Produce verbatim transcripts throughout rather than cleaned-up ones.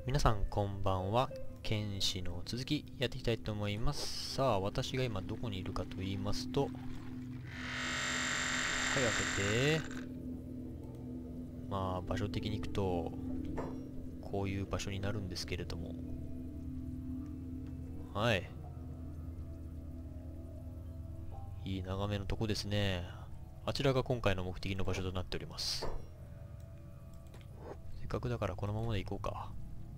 皆さんこんばんは。剣士の続きやっていきたいと思います。さあ、私が今どこにいるかと言いますと、はい、開けて、まあ、場所的に行くと、こういう場所になるんですけれども、はい。いい眺めのとこですね。あちらが今回の目的の場所となっております。せっかくだからこのままで行こうか。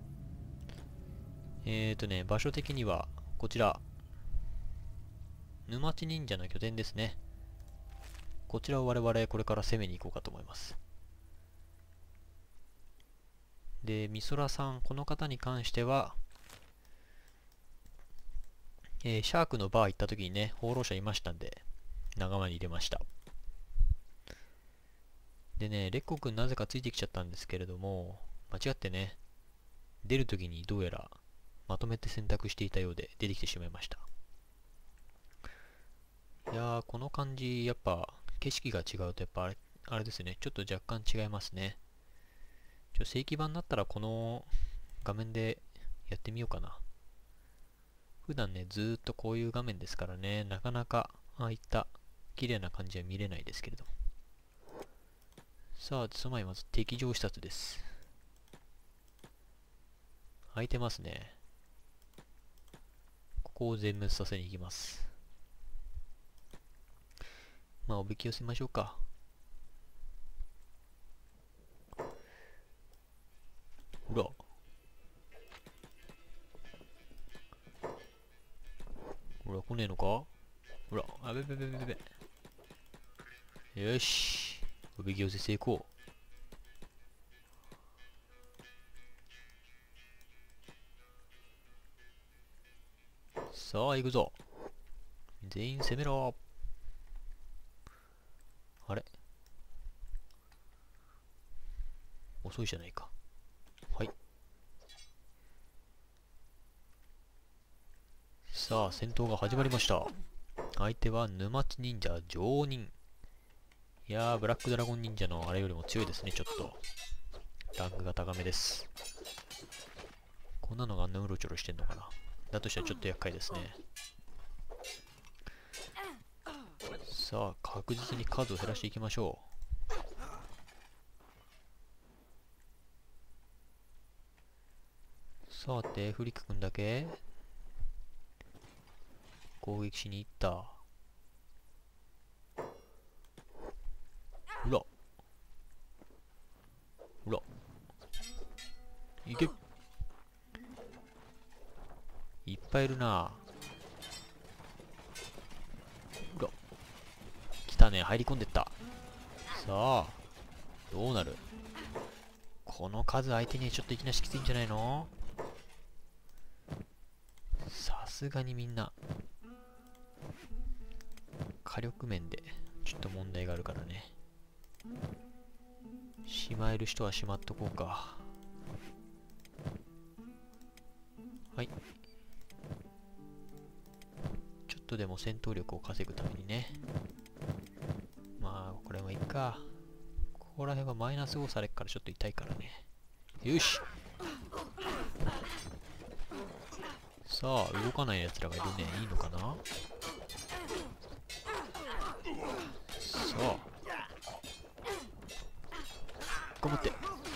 えーとね、場所的には、こちら、沼地忍者の拠点ですね。こちらを我々これから攻めに行こうかと思います。で、みそらさん、この方に関しては、えーシャークのバー行った時にね、放浪者いましたんで、仲間に入れました。でね、レッコくんなぜかついてきちゃったんですけれども、間違ってね、出る時にどうやらまとめて選択していたようで出てきてしまいました。いやー、この感じ、やっぱ景色が違うとやっぱあれ、あれですね、ちょっと若干違いますね。ちょ正規版になったらこの画面でやってみようかな。普段ね、ずーっとこういう画面ですからね、なかなかああいった綺麗な感じは見れないですけれども。さあ、その前にまず敵情視察です。空いてますね。ここを全滅させに行きます。まあ、おびき寄せましょうか。ほら。ほら、来ねえのか。ほら、あべべべべべべ。よし。おびき寄せ成功。さあ、行くぞ。全員攻めろ。あれ遅いじゃないか。はい。さあ、戦闘が始まりました。相手は沼地忍者常人。いやー、ブラックドラゴン忍者のあれよりも強いですね、ちょっと。ランクが高めです。こんなのがあんなうろちょろしてんのかな。だとしたらちょっと厄介ですね。さあ、確実に数を減らしていきましょう。さて、フリック君だけ攻撃しに行った。うらうらいけ、いっぱいいるな。うら来たね、入り込んでった。さあ、どうなる。この数相手にちょっといきなりきついんじゃないの。さすがにみんな火力面でちょっと問題があるからね。しまえる人はしまっとこうか。はい。ちょっとでも戦闘力を稼ぐためにね。まあこれもいいか。ここら辺はマイナスごされっからちょっと痛いからね。よし。さあ、動かない奴らがいるね。いいのかな。さあ、頑張って。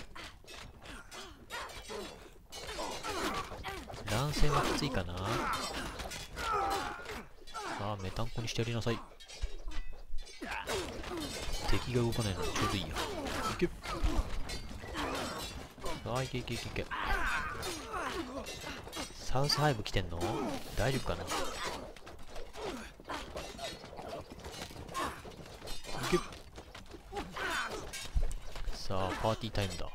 乱戦はきついかな。さあ、メタンコにしてやりなさい。敵が動かないのにちょうどいいや。いけ。さあ、いけいけいけいけ。サウスハイブ来てんの。大丈夫かな。いけ。さあ、パーティータイムだ。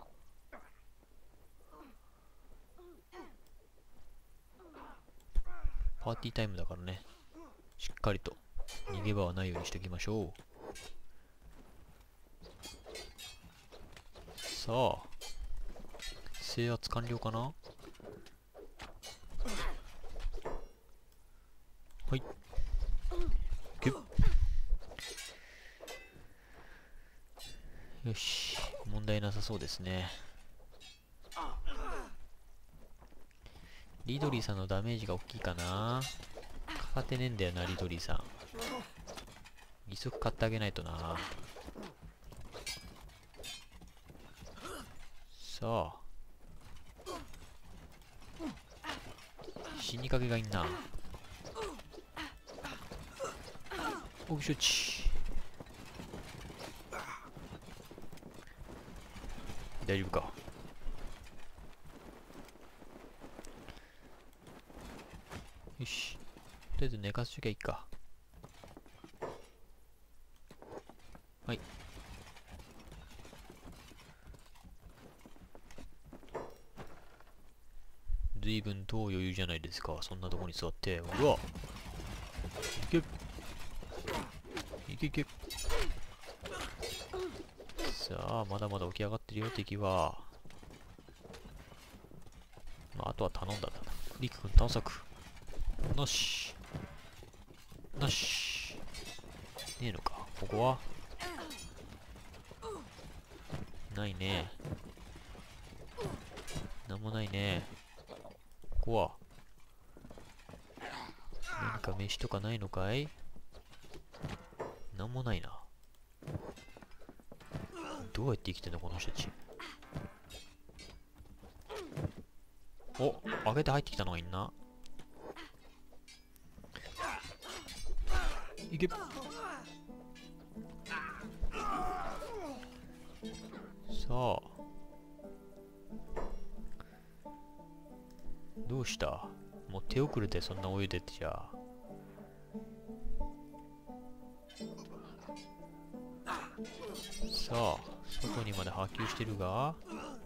パーティータイムだからね。しっかりと逃げ場はないようにしておきましょう。さあ、制圧完了かな。はい。ギュッ。よし。問題なさそうですね。 リドリーさんのダメージが大きいかな。かかってねえんだよな、リドリーさん。義足買ってあげないとな。さあ。死にかけがいんな。おしょち。大丈夫か。よし。とりあえず寝かしときゃいいか。はい。随分と余裕じゃないですか。そんなとこに座って。うわ、いけいけいけ。さあ、まだまだ起き上がってるよ、敵は。まあ、あとは頼んだんだな。リク君探索。なし。なし。ねえのか。ここはないね。なんもないね。ここは何か飯とかないのかい？なんもないな。どうやって生きてんのこの人たち。お、開けて入ってきたのがいんな。いけ。さあ、どうした？もう手遅れでそんな泳いでってじゃあ。さあ、外にまで波及してるが、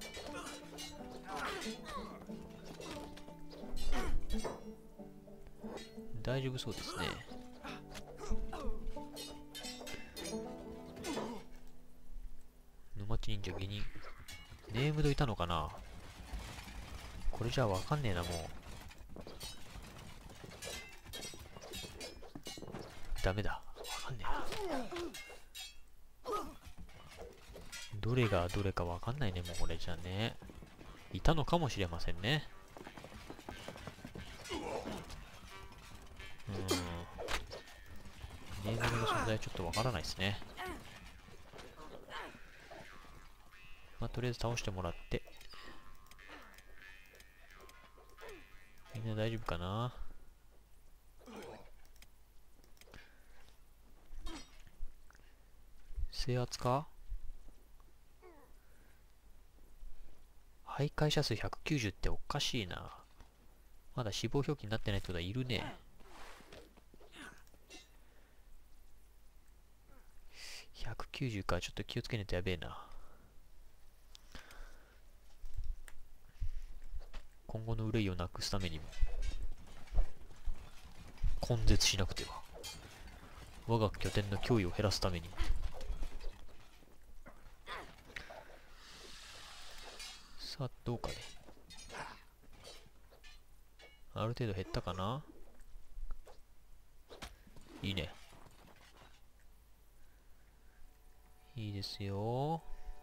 大丈夫そうですね。沼地忍者下人。ネームドいたのかな？これじゃあわかんねえな、もう。ダメだ。わかんねえな。どれがどれかわかんないね、もうこれじゃね。いたのかもしれませんね。うーん。ネームドの存在はちょっとわからないですね。まあ、とりあえず倒してもらって。みんな大丈夫かな？制圧か？徘徊者数ひゃくきゅうじゅうっておかしいな。まだ死亡表記になってないってことはいるね。ひゃくきゅうじゅうか。ちょっと気をつけないとやべえな。今後の憂いをなくすためにも根絶しなくては。我が拠点の脅威を減らすためにも。さあ、どうかね。ある程度減ったかな？いいね。いいですよ。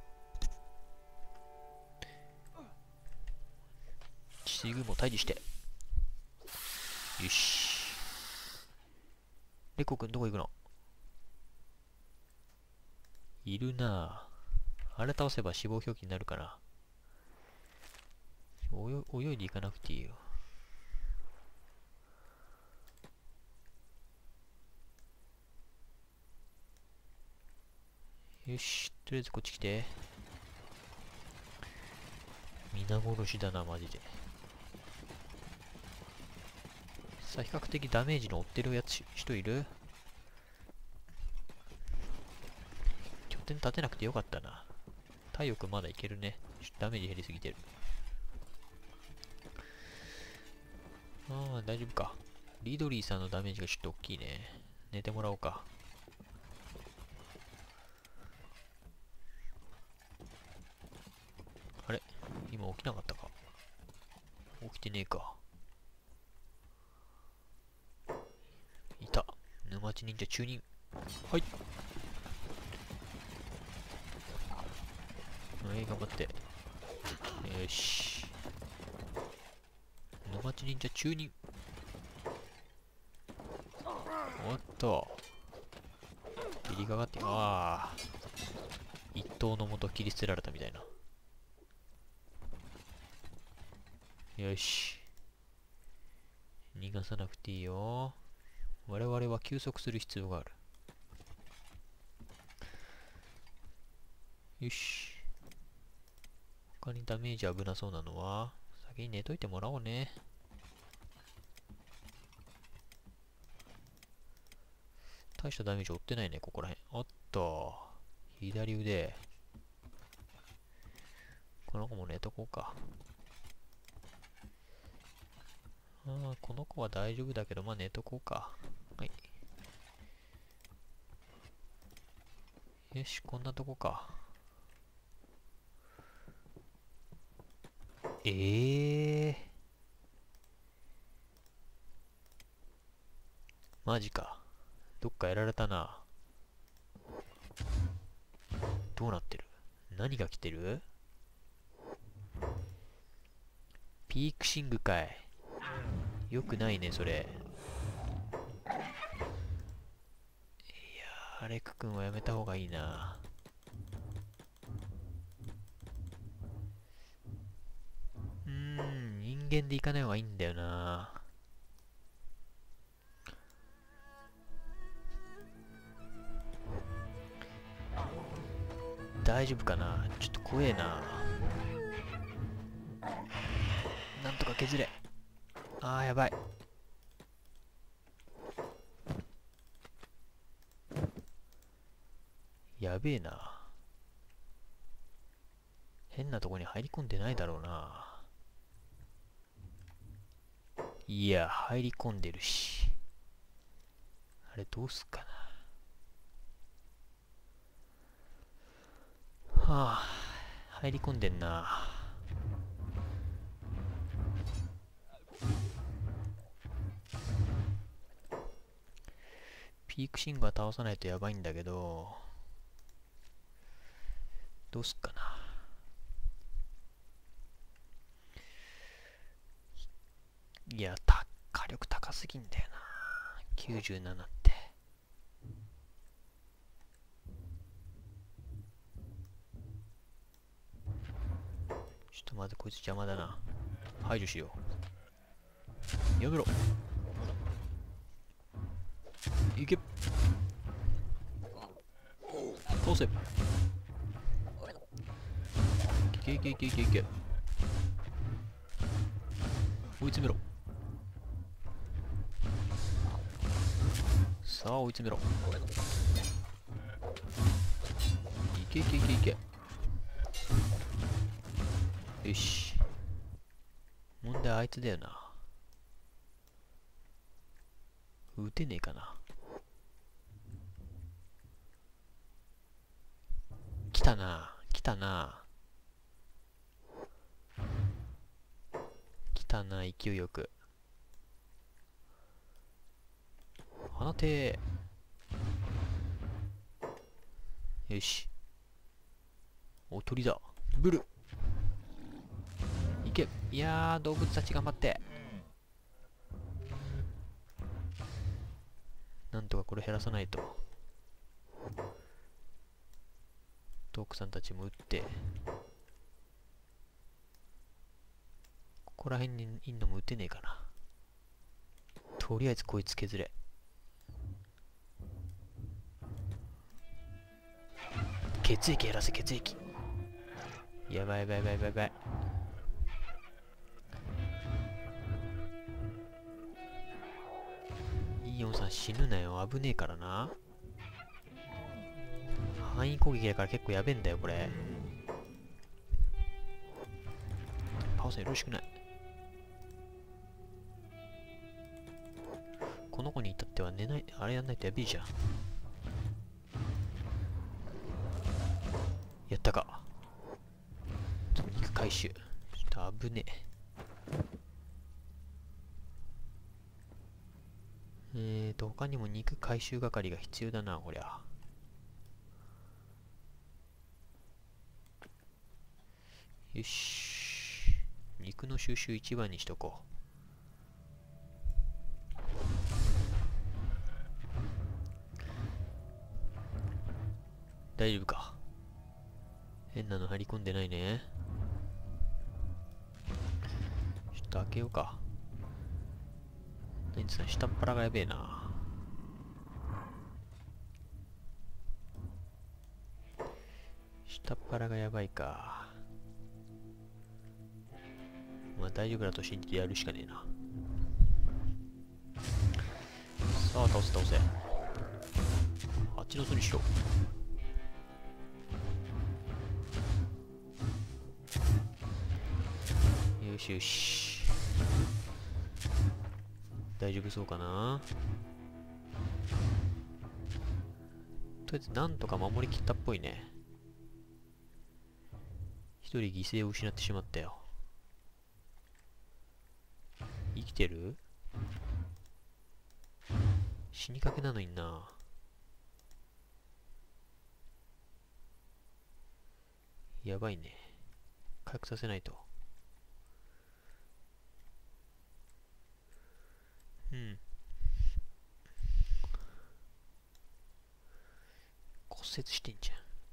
地水軍も退治して。よし。レコ君どこ行くの？いるなぁ。あれ倒せば死亡表記になるかな。泳いでいかなくていいよ。よし、とりあえずこっち来て。皆殺しだな、マジで。さあ、比較的ダメージの負ってるやつ、人いる？拠点立てなくてよかったな。体力まだいけるね。ダメージ減りすぎてる。ああ、大丈夫か。リドリーさんのダメージがちょっと大きいね。寝てもらおうか。あれ？今起きなかったか？起きてねえか。いた。沼地忍者中忍。はい。はい、頑張って。よし。沼八忍者中忍。おっと。切りかかって、ああ。一刀のもと切り捨てられたみたいな。よし。逃がさなくていいよ。我々は休息する必要がある。よし。他にダメージ危なそうなのは、先に寝といてもらおうね。大したダメージ負ってないね、ここら辺。おっと。左腕。この子も寝とこうか。ああ、この子は大丈夫だけど、まあ寝とこうか。はい。よし、こんなとこか。ええー。マジか。どっかやられたな。どうなってる？何が来てる？ピークシングかい。よくないね、それ。いやー、アレク君はやめた方がいいな。うーん、人間で行かない方がいいんだよな。大丈夫かな？ちょっと怖えな。なんとか削れ。あー、やばい。やべえな。変なとこに入り込んでないだろうな。いや、入り込んでるし。あれ、どうすっかな。はあ、入り込んでんな。ピークシングは倒さないとやばいんだけど、どうすっかな。いや、た火力高すぎんだよな。きゅうじゅうななって。ちょっとまずこいつ邪魔だな。排除しよう。やめろ。いけ。倒せ。いけいけいけいけいけ。追い詰めろ。さあ追い詰めろ。いけいけいけいけ。よし。問題はあいつだよな。撃てねえかな。来たな。来たな。来たな、勢いよく。放てー。よし。お、鳥だ。ブル。いけ。いやー、動物たち頑張って。なんとかこれ減らさないと。トークさんたちも撃って。ここら辺にいんのも撃てねえかな。とりあえずこいつ削れ。血液減らせ、血液。やばいやばいやばいやばいやばい。イーヨンさん死ぬなよ。危ねえからな。範囲攻撃だから結構やべえんだよ、これ。パオさんよろしくない。この子に至っては寝ない、あれやんないとやべえじゃん。やったか。ちょっと肉回収。ちょっと危ねえ。えーと、他にも肉回収係が必要だな、こりゃ。よし。肉の収集一番にしとこう。 大丈夫か。変なの張り込んでないね。ちょっと開けようか。何つうの、下っ腹がやべえな。下っ腹がやばいか。まあ大丈夫だと信じてやるしかねえな。さあ、倒せ倒せ。あっちの巣にしろ。よしよし。大丈夫そうかな。とりあえずなんとか守りきったっぽいね。一人犠牲を失ってしまったよ。生きてる？死にかけなのにな。やばいね。回復させないと。うん。骨折してんじ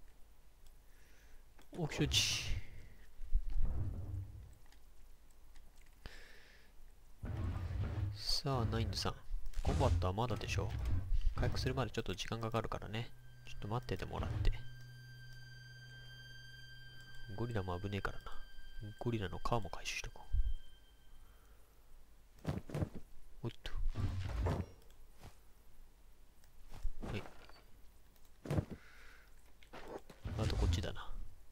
ゃん。お、承知。さあ、ナインズさん。コンバットはまだでしょ。回復するまでちょっと時間かかるからね。ちょっと待っててもらって。ゴリラも危ねえからな。ゴリラの皮も回収しとこう。おっと。はい。あとこっちだな。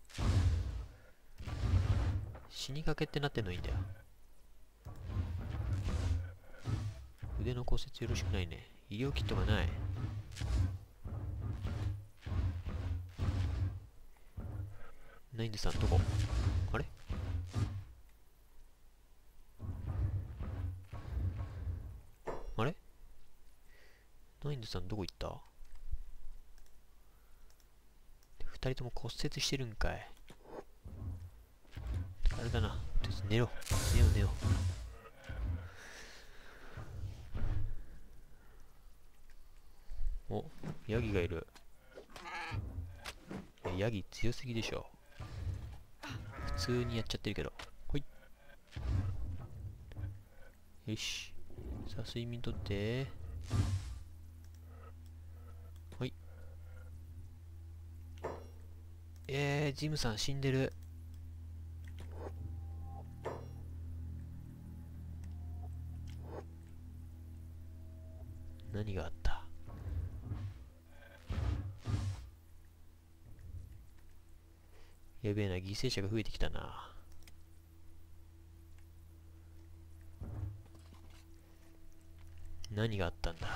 死にかけってなってんのいいんだよ。腕の骨折よろしくないね。医療キットがない。ナインズさんどこ？あれ？あれ？ナインズさんどこ行った？二人とも骨折してるんかい。あれだな。とりあえず寝ろ。寝よう寝よう。お、ヤギがいる。ヤギ強すぎでしょ。普通にやっちゃってるけど。ほい。よし。さあ、睡眠とって。ほい。えー、ジムさん死んでる。何があった？やべえな、犠牲者が増えてきたな。何があったんだ？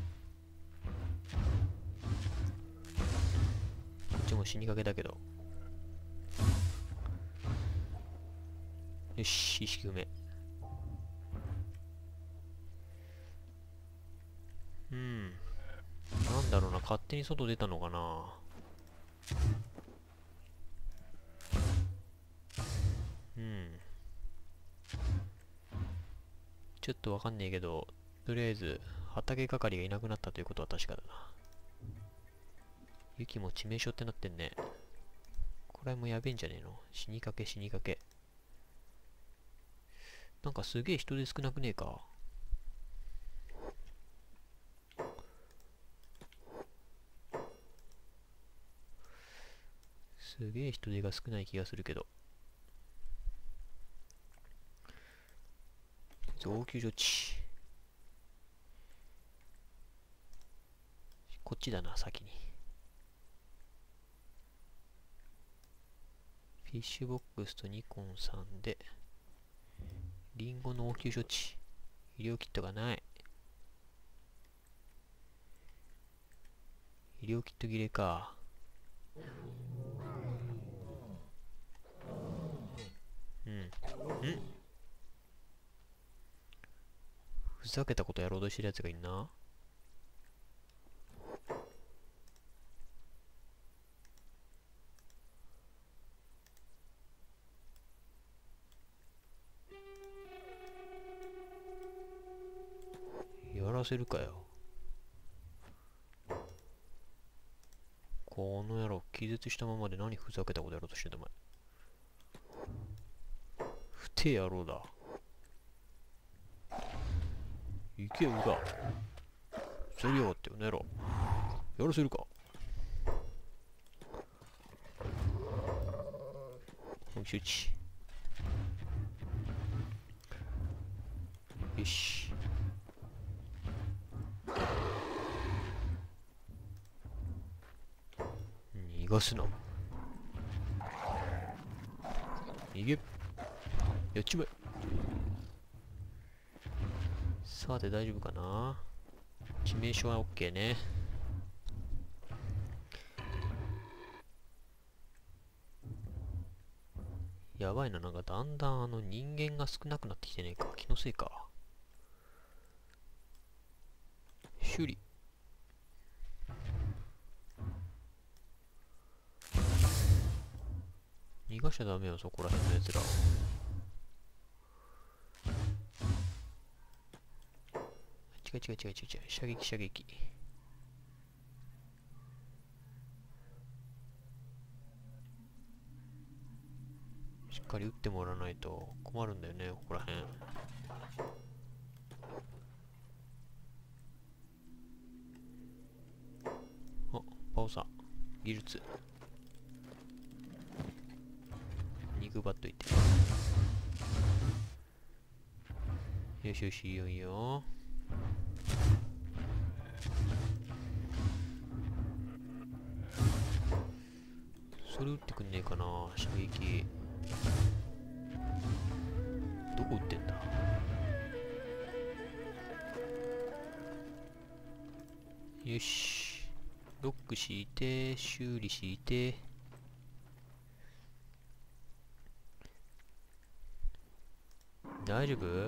こっちも死にかけだけど。よし、意識不明。うん。なんだろうな、勝手に外出たのかな。うん。ちょっとわかんねえけど、とりあえず、畑係がいなくなったということは確かだな。ユキも致命傷ってなってんね。これもやべえんじゃねえの？死にかけ死にかけ。なんかすげえ人手少なくねえか？すげえ人手が少ない気がするけど。応急処置。こっちだな、先に。フィッシュボックスとニコンさんで、リンゴの応急処置。医療キットがない。医療キット切れか。うん。ん？ふざけたことやろうとしてるやつがいんな。やらせるかよ。 この野郎、気絶したままで何ふざけたことやろうとしてんだ、お前。不定野郎だ。行け、裏。それよって、この野郎。やらせるか。本周知。よし。逃がすな。逃げ。やっちまえ。さて大丈夫かな。致命傷は OK ね。やばいな、なんかだんだんあの人間が少なくなってきてねえか。気のせいか。修理。逃がしちゃダメよ、そこら辺のやつら。違う違う違う違う違う。射撃射撃。しっかり撃ってもらわないと困るんだよね、ここら辺。あ、パオさん、技術。肉バッといて。よしよし、いいよいいよ。それ撃ってくんねえかな、射撃。どこ撃ってんだ。よし。ロック敷いて、修理敷いて。大丈夫？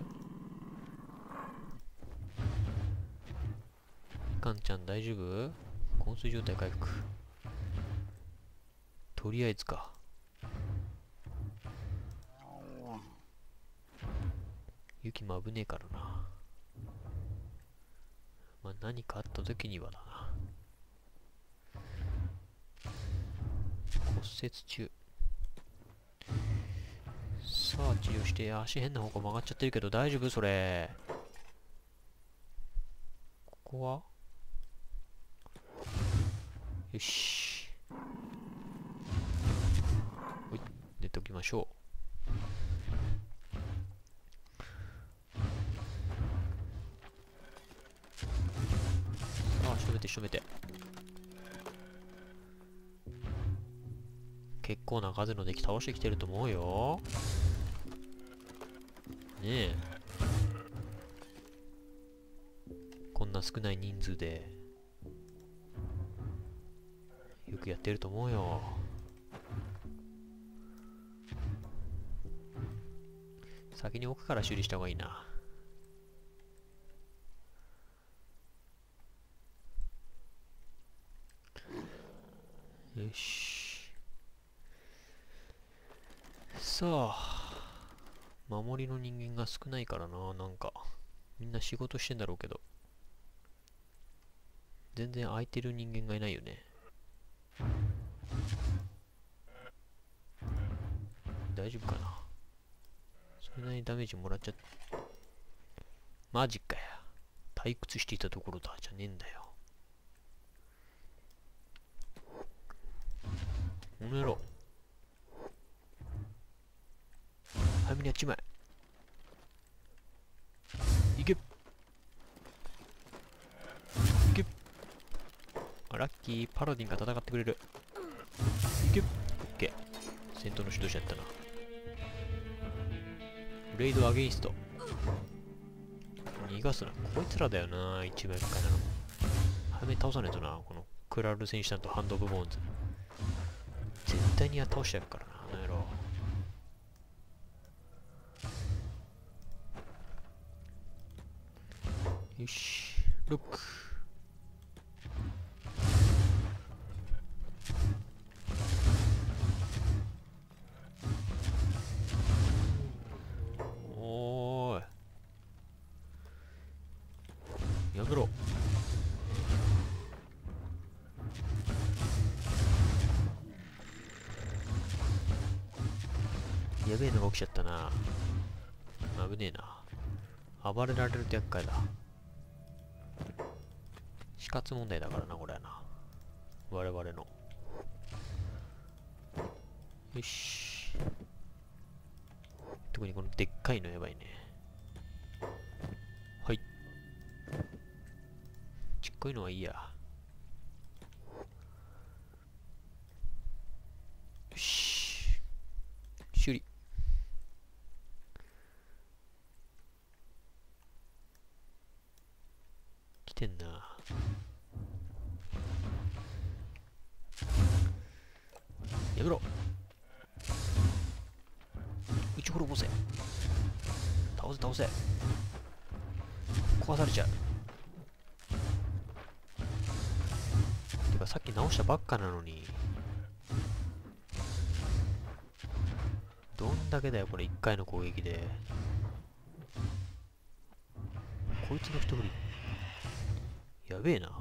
かんちゃん大丈夫？昏睡状態回復。とりあえずか。雪も危ねえからな。まあ何かあった時にはだな。骨折中。さあ治療して。足変な方向曲がっちゃってるけど大丈夫それ。ここはよし。ほい、寝ておきましょう。ああ、仕留めて仕留めて。結構な数の敵倒してきてると思うよ。ねえ。こんな少ない人数でよくやってると思うよ。先に奥から修理した方がいいな。よし。さあ、守りの人間が少ないからな。なんかみんな仕事してんだろうけど全然空いてる人間がいないよね。大丈夫かな。それなりにダメージもらっちゃった。マジかよ。退屈していたところだじゃねえんだよ。この野郎。早めにやっちまえ。いけ。いけ。あ、ラッキー。パラディンが戦ってくれる。いけ。オッケー。戦闘の指導者やったな。レイドアゲインスト。逃がすな。こいつらだよな。一番厄介なの。早めに倒さないとな。このクラル戦士団とハンド・オブ・ボーンズ。絶対に倒しちゃうからな、あの野郎。よし、ロック。おーい。やめろ。 やべえのが起きちゃったな。危ねえな。暴れられると厄介だ。死活問題だからな、これはな。我々の。よし。特にこのでっかいのやばいね。はい。ちっこいのはいいや。よし。修理。来てんな。やめろ。撃ち滅ぼせ。倒せ倒せ。壊されちゃう。てかさっき直したばっかなのに。どんだけだよこれいっかいの攻撃で。こいつの一振りやべえな。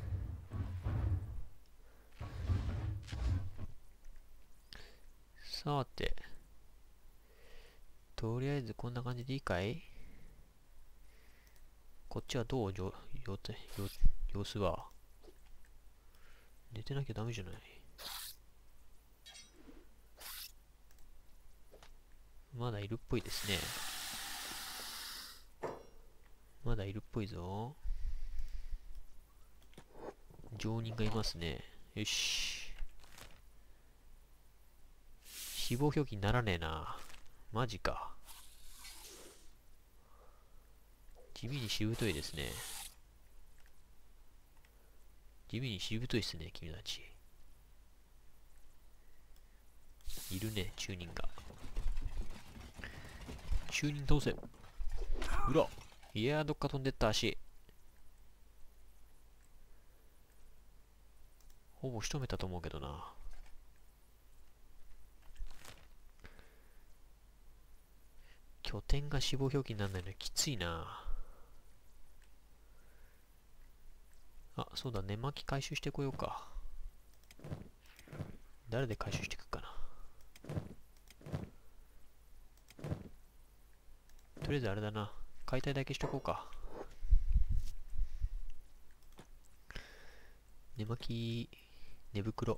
さてとりあえずこんな感じでいいかい。こっちはどうよよ様子は。寝てなきゃダメじゃない。まだいるっぽいですね。まだいるっぽいぞ。常人がいますね。よし。死亡表記にならねえな。マジか。地味にしぶといですね。地味にしぶといですね、君たち。いるね、中人が。中人倒せ。うら。いやー、どっか飛んでった足。ほぼ仕留めたと思うけどな。拠点が死亡表記にならないのはきついな。あ、そうだ、寝巻き回収してこようか。誰で回収していくかな。とりあえずあれだな。解体だけしとこうか。寝巻き、寝袋。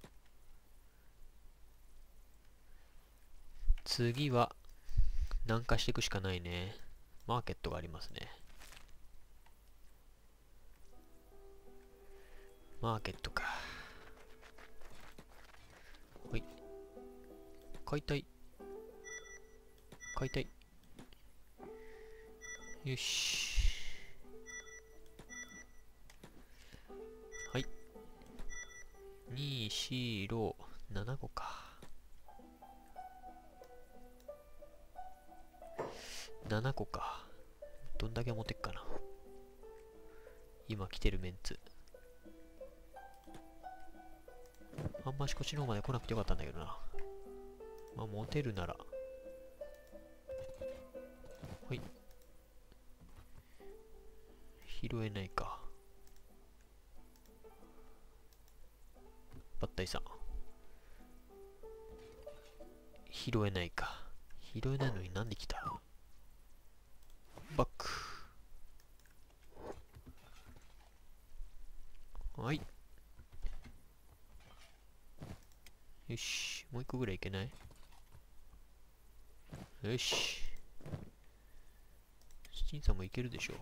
次は、南下していくしかないね。マーケットがありますね。マーケットか。はい。解体。解体。よし。はい。に、し、ろ、ななこか。ななこか。どんだけ持ってっかな。今来てるメンツ。あんましこっちの方まで来なくてよかったんだけどな。まあ、持てるなら。はい。拾えないか。バッタイさん。拾えないか。拾えないのになんで来た？バック。はい。よし。もう一個ぐらいいけない？よし。スチンさんもいけるでしょ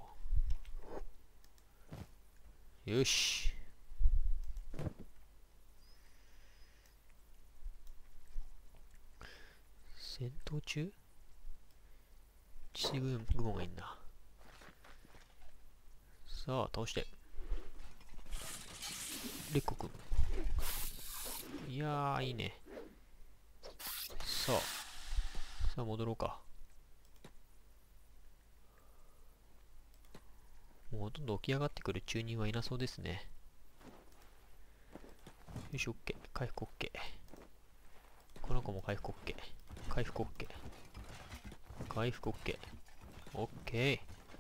う。よし。戦闘中？治水雲がいいんだ。さあ、倒して。レッコくん。いやー、いいね。さあ、さあ戻ろうか。もうほとんど起き上がってくる中人はいなそうですね。よし、オッケー。回復オッケー。この子も回復オッケー。回復オッケー。回復オッケー。オッケ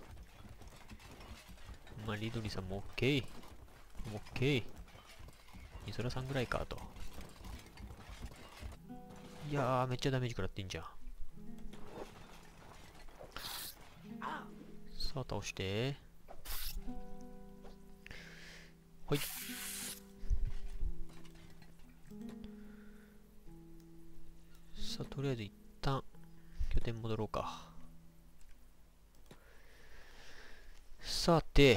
ー。まあ、リドリーさんもオッケー。オッケー。イソラさんぐらいかと。 いやー、めっちゃダメージ食らってんじゃん。さあ、倒して。はい。さあ、とりあえず一旦、拠点戻ろうか。さて、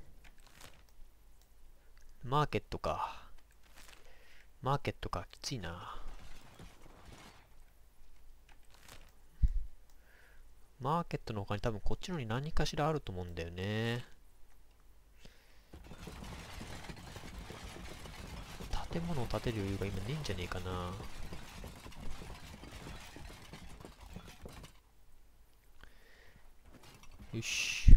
マーケットか。マーケットか、きついな。マーケットの他に多分こっちのに何かしらあると思うんだよね。建物を建てる余裕が今ねえんじゃねえかな。よし。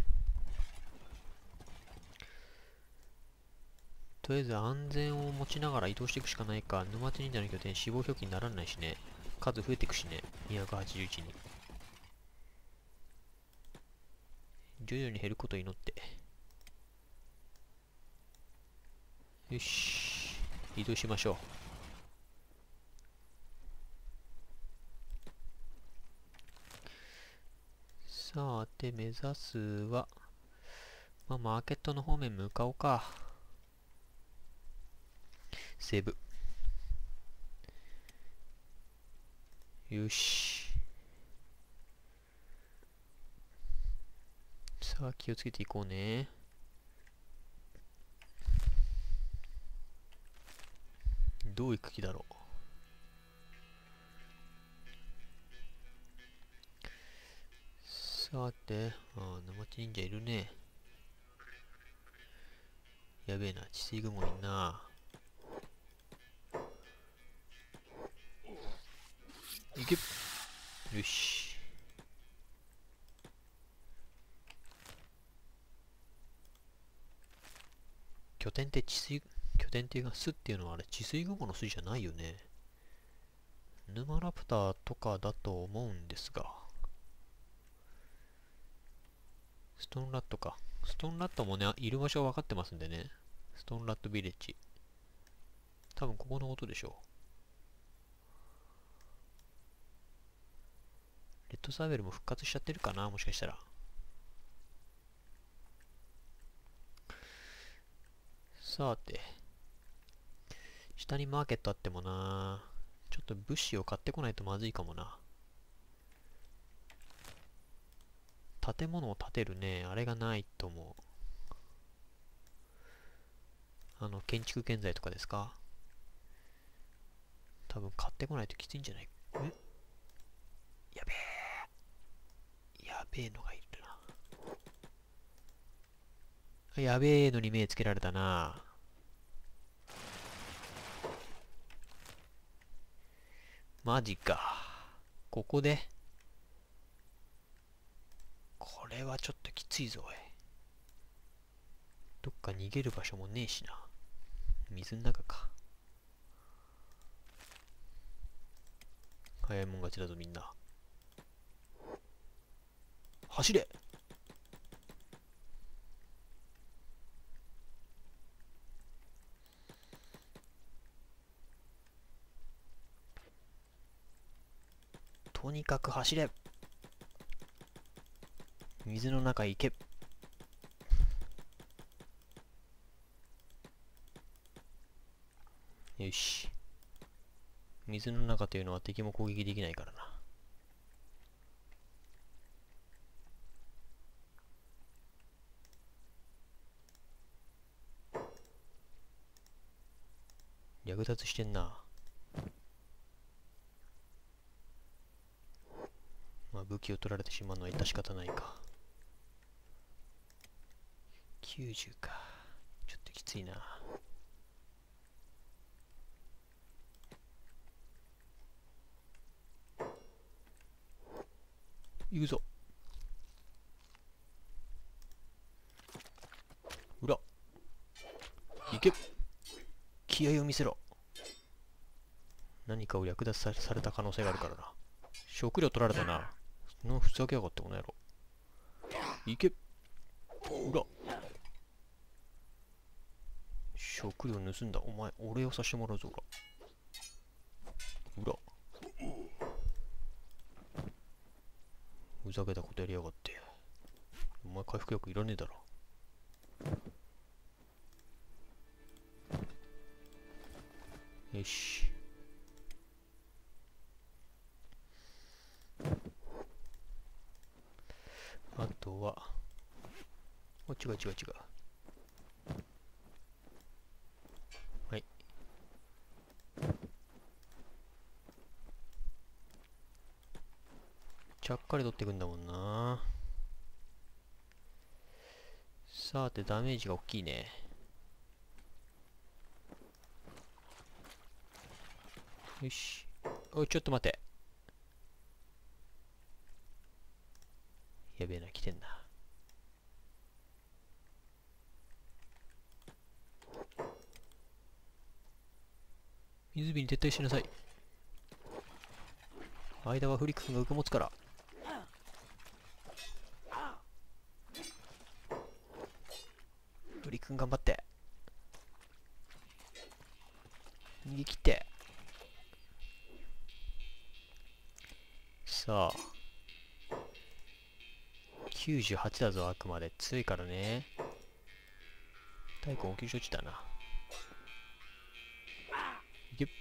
とりあえず安全を持ちながら移動していくしかないか。沼地忍者の拠点死亡表記にならないしね。数増えていくしね。にひゃくはちじゅういちに。徐々に減ることを祈って。よし。移動しましょう。さて、目指すは、まあ、マーケットの方面向かおうか。セーブ。よし。さあ、気をつけていこうね。どう行く気だろう。さて、ああ、沼地忍者いるね。やべえな、治水雲いんな。いけ。よし。拠点って治水、拠点っていうか、巣っていうのはあれ、治水雲の巣じゃないよね。沼ラプターとかだと思うんですが。ストーンラットか。ストーンラットもね、いる場所は分かってますんでね。ストーンラットビレッジ。多分ここの音でしょう。レッドサーベルも復活しちゃってるかな、もしかしたら。さて。下にマーケットあってもな。ちょっと物資を買ってこないとまずいかもな。建物を建てるね、あれがないと思う。あの、建築建材とかですか？多分買ってこないときついんじゃない？え？やべえ。やべえのがいるな。やべえのに目つけられたな。マジか。ここでこれはちょっときついぞ、おい。どっか逃げる場所もねえしな。水の中か。早いもん勝ちだぞ、みんな。走れ！とにかく走れ！水の中へ行け！よし。水の中というのは敵も攻撃できないからな。略奪してんな。まあ武器を取られてしまうのは致し方ないか。きゅうじゅうか。ちょっときついな。行くぞ。裏。行け。気合を見せろ。何かを略奪さされた可能性があるからな。食料取られたな。のふざけやがってこの野郎。行け。裏。食料盗んだ。お前、お礼をさせてもらうぞ、裏。裏。 ざけたことやりやがって。お前回復薬いらねえだろ。よし。あとは、お、違う違う違う。はい。ちゃっかり取っていくんだもんな。さて、ダメージが大きいね。よし。おい、ちょっと待て。やべえな、来てんな。湖に撤退しなさい。間はフリック君が受け持つから。フリック君頑張って。逃げ切って。さあ。きゅうじゅうはちだぞ、あくまで。強いからね。太鼓応急処置だな。いけっ。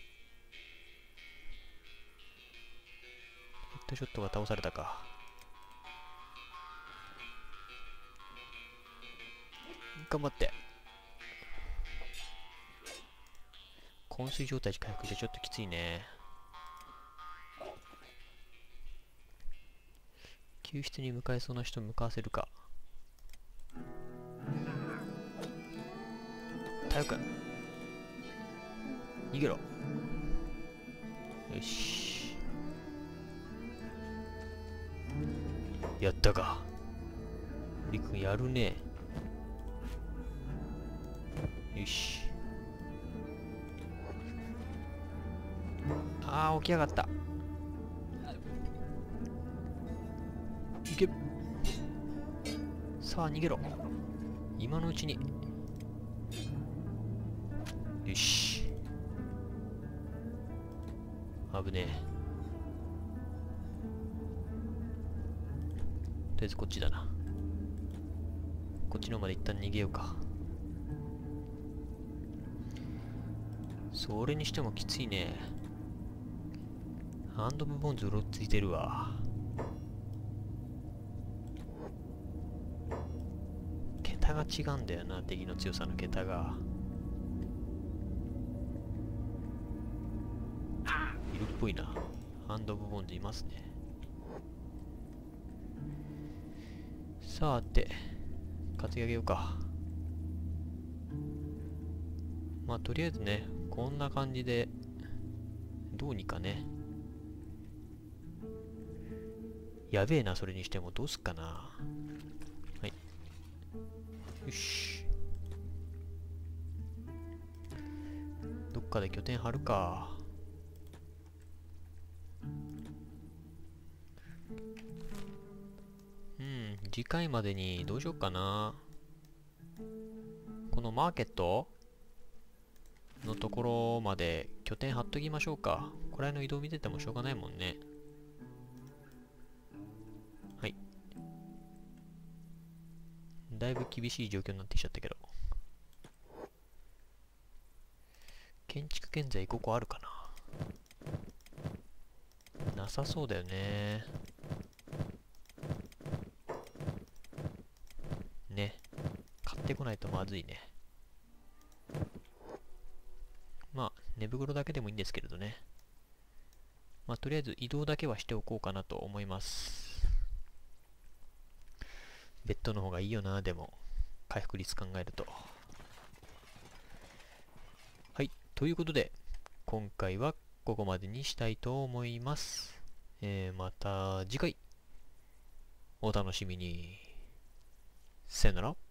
ヘッドショットが倒されたか。頑張って。昏睡状態しか回復じゃちょっときついね。救出に向かえそうな人向かわせるか。太陽君逃げろ。よし、やったか。りくんやるね。よし。ああ、起き上がった。いけ。さあ逃げろ、今のうちに。よし、危ねえ。とりあえずこっちだな。こっちのまで一旦逃げようか。それにしてもきついね。ハンド・オブ・ボンズうろついてるわ。桁が違うんだよな、敵の強さの桁が。いるっぽいな。ハンド・オブ・ボンズいますね。さて、担ぎ上げようか。まあ、とりあえずね、こんな感じで、どうにかね。やべえな、それにしても。どうすっかな。はい。よし。どっかで拠点張るか。うん、次回までにどうしようかな。このマーケットのところまで拠点張っときましょうか。これの移動見ててもしょうがないもんね。はい。だいぶ厳しい状況になってきちゃったけど。建築建材ごこあるかな。なさそうだよね。ね。買ってこないとまずいね。まあ、寝袋だけでもいいんですけれどね。まあ、とりあえず移動だけはしておこうかなと思います。ベッドの方がいいよな、でも。回復率考えると。はい。ということで、今回はここまでにしたいと思います。えー、また次回、お楽しみに。さよなら。